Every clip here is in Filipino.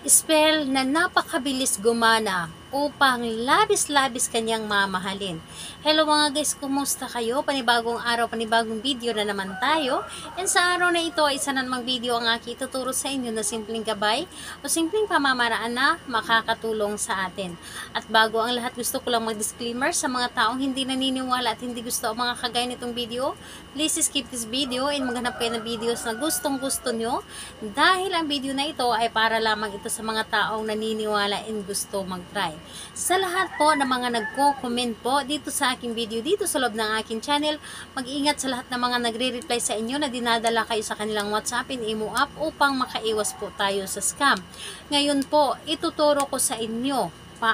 Spell na napakabilis gumana upang labis-labis kanyang mamahalin. Hello mga guys, kumusta kayo? Panibagong araw, panibagong video na naman tayo. And sa araw na ito ay isa na namang video ang aking ituturo sa inyo na simpleng gabay o simpleng pamamaraan na makakatulong sa atin. At bago ang lahat, gusto ko lang mag-disclaimer sa mga taong hindi naniniwala at hindi gusto ang mga kagaya nitong video. Please skip this video and maghanap kayo ng videos na gustong-gusto nyo dahil ang video na ito ay para lamang ito sa mga taong naniniwala and gusto mag-try. Sa lahat po ng mga nagko-comment po dito sa aking video, dito sa loob ng aking channel, mag-ingat sa lahat ng mga nagre-reply sa inyo na dinadala kayo sa kanilang WhatsApp and Imo app upang makaiwas po tayo sa scam. Ngayon po, ituturo ko sa inyo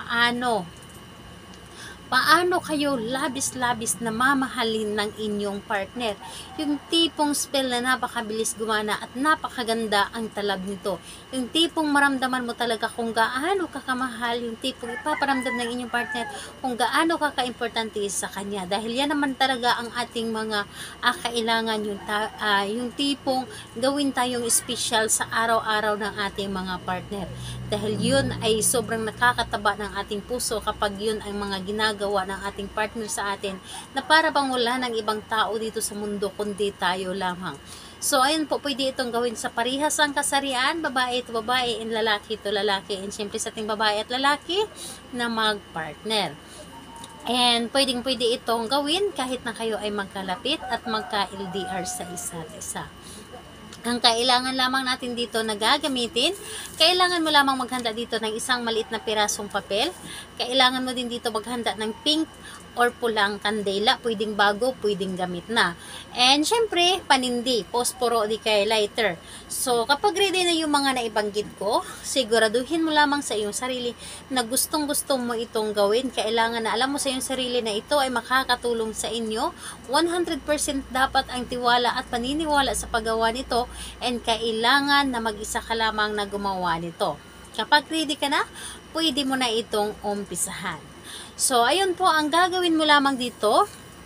paano kayo labis-labis na mamahalin ng inyong partner. Yung tipong spell na napakabilis gumana at napakaganda ang talab nito. Yung tipong maramdaman mo talaga kung gaano kakamahal, yung tipong ipaparamdam ng inyong partner kung gaano kaka-importante sa kanya. Dahil yan naman talaga ang ating mga kailangan, yung tipong gawin tayong special sa araw-araw ng ating mga partner. Dahil yun ay sobrang nakakataba ng ating puso kapag yun ang mga ginagawa ng ating partner sa atin na para bang wala ng ibang tao dito sa mundo kundi tayo lamang. So ayun po, pwede itong gawin sa parihas ang kasarian, babae ito babae and lalaki ito lalaki, and syempre sa ating babae at lalaki na mag-partner. And pwede itong gawin kahit na kayo ay magkalapit at magka-LDR sa isa't isa. Ang kailangan lamang natin dito na gagamitin, kailangan mo lamang maghanda dito ng isang maliit na pirasong papel. Kailangan mo din dito maghanda ng pink or pulang kandela, pwedeng bago, pwedeng gamit na. And syempre, panindi, posporo di kay lighter. So, kapag ready na yung mga naibanggit ko, siguraduhin mo lamang sa iyong sarili na gustong-gusto mo itong gawin. Kailangan na alam mo sa iyong sarili na ito ay makakatulong sa inyo. 100% dapat ang tiwala at paniniwala sa paggawa nito, and kailangan na mag-isa ka lamang na gumawa nito. Kapag ready ka na, pwede mo na itong umpisahan. So, ayun po, ang gagawin mo lamang dito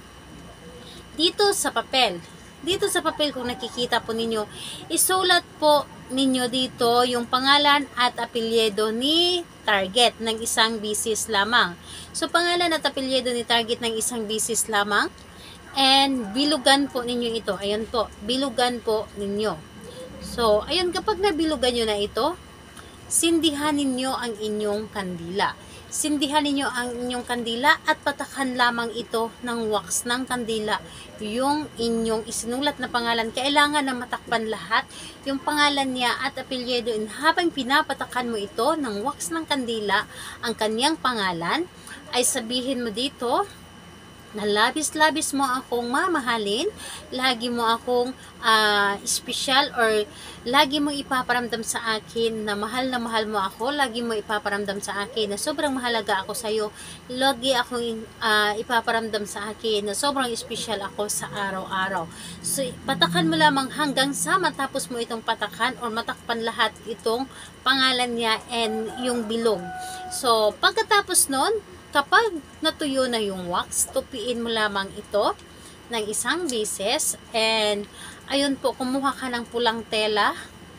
sa papel. Dito sa papel, kung nakikita po ninyo, isulat po ninyo dito yung pangalan at apelyido ni target ng isang bisis lamang. So, pangalan at apelyido ni target ng isang bisis lamang. And bilugan po ninyo ito. Ayan po, bilugan po ninyo. So, ayun, kapag nabilugan nyo na ito, sindihan ninyo ang inyong kandila. Sindihan ninyo ang inyong kandila at patakan lamang ito ng wax ng kandila yung inyong isinulat na pangalan. Kailangan na matakpan lahat yung pangalan niya at apelyido, and habang pinapatakan mo ito ng wax ng kandila ang kanyang pangalan, ay sabihin mo dito na labis-labis mo akong mamahalin, lagi mo akong special, or lagi mo ipaparamdam sa akin na mahal mo ako, lagi mo ipaparamdam sa akin na sobrang mahalaga ako sa iyo, lagi akong ipaparamdam sa akin na sobrang special ako sa araw-araw. So, patakan mo lamang hanggang sa matapos mo itong patakan or matakpan lahat itong pangalan niya and yung bilog. So, pagkatapos nun, kapag natuyo na yung wax, tupiin mo lamang ito ng isang beses, and ayun po, kumuha ka ng pulang tela,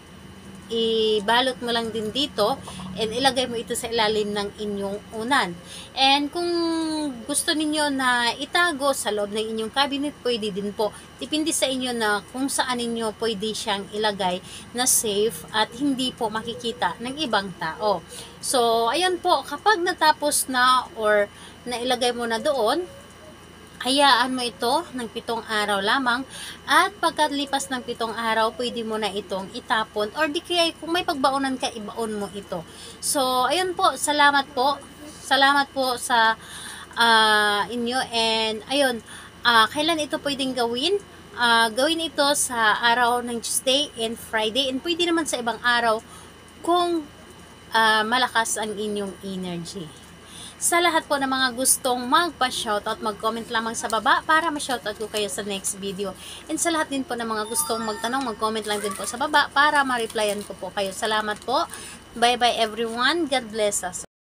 ibalot mo lang din dito, and ilagay mo ito sa ilalim ng inyong unan. And kung gusto ninyo na itago sa loob ng inyong cabinet, pwede din po. Depende sa inyo na kung saan ninyo pwede siyang ilagay na safe at hindi po makikita ng ibang tao. So, ayun po, kapag natapos na or nailagay mo na doon, hayaan mo ito ng 7 araw lamang, at pagkalipas ng 7 araw, pwede mo na itong itapon, or di kaya kung may pagbaunan ka, ibaon mo ito. So, ayun po, salamat po sa inyo, and ayun, kailan ito pwedeng gawin? Gawin ito sa araw ng Tuesday and Friday, and pwede naman sa ibang araw kung malakas ang inyong energy. Sa lahat po ng mga gustong magpa-shoutout, mag-comment lamang sa baba para ma-shoutout ko kayo sa next video. And sa lahat din po ng mga gustong magtanong, mag-comment lang din po sa baba para ma-replyan ko po kayo. Salamat po. Bye-bye everyone. God bless us.